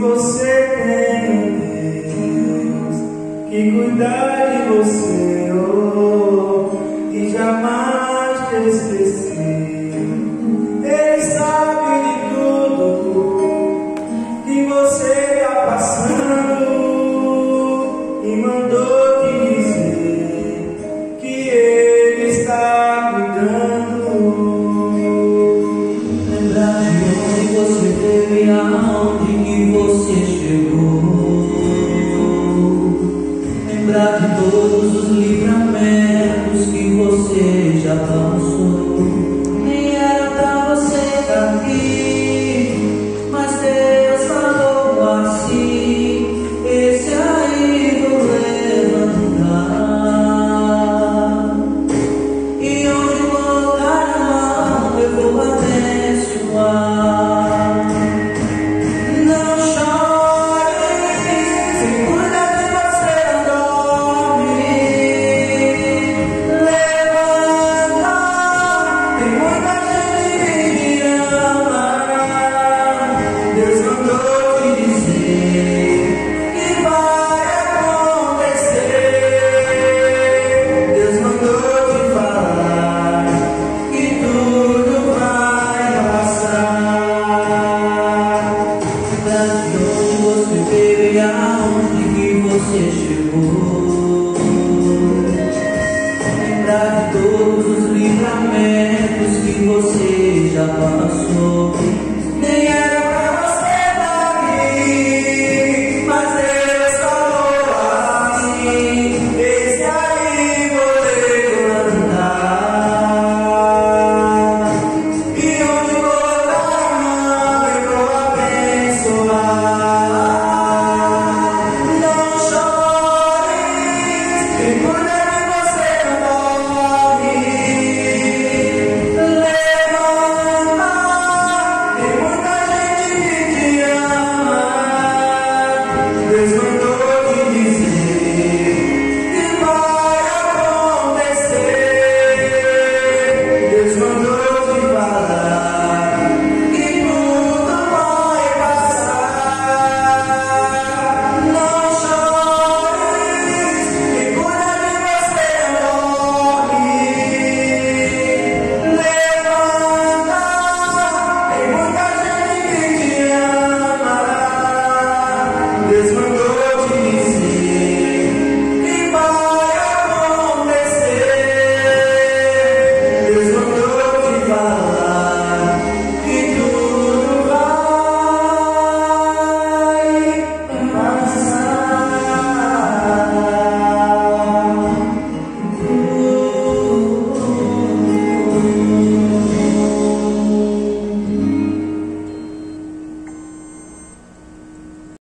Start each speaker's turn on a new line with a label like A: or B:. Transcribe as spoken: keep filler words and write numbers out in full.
A: você tem um Deus que cuida de você, oh, e jamais te esqueceu. Ele sabe de tudo que você está passando e mandou te dizer que Ele está cuidando.
B: Lembrar de onde você veio e aonde que você chegou. Lembrar de todos os livramentos que você já passou. Nem era pra você estar aqui, mas Deus falou assim: esse aí vou levantar, e onde colocar a mão eu vou abençoar. Não chore, se cuida de você, não dorme. Levanta, tem muita gente que ama.
A: Deus mandou te dizer
B: Que vai acontecer.
A: Deus mandou te falar
B: Que tudo vai
A: passar.
B: Lembrar de onde você veio e aonde que você chegou. Lembrar de todos os livramentos que você já passou.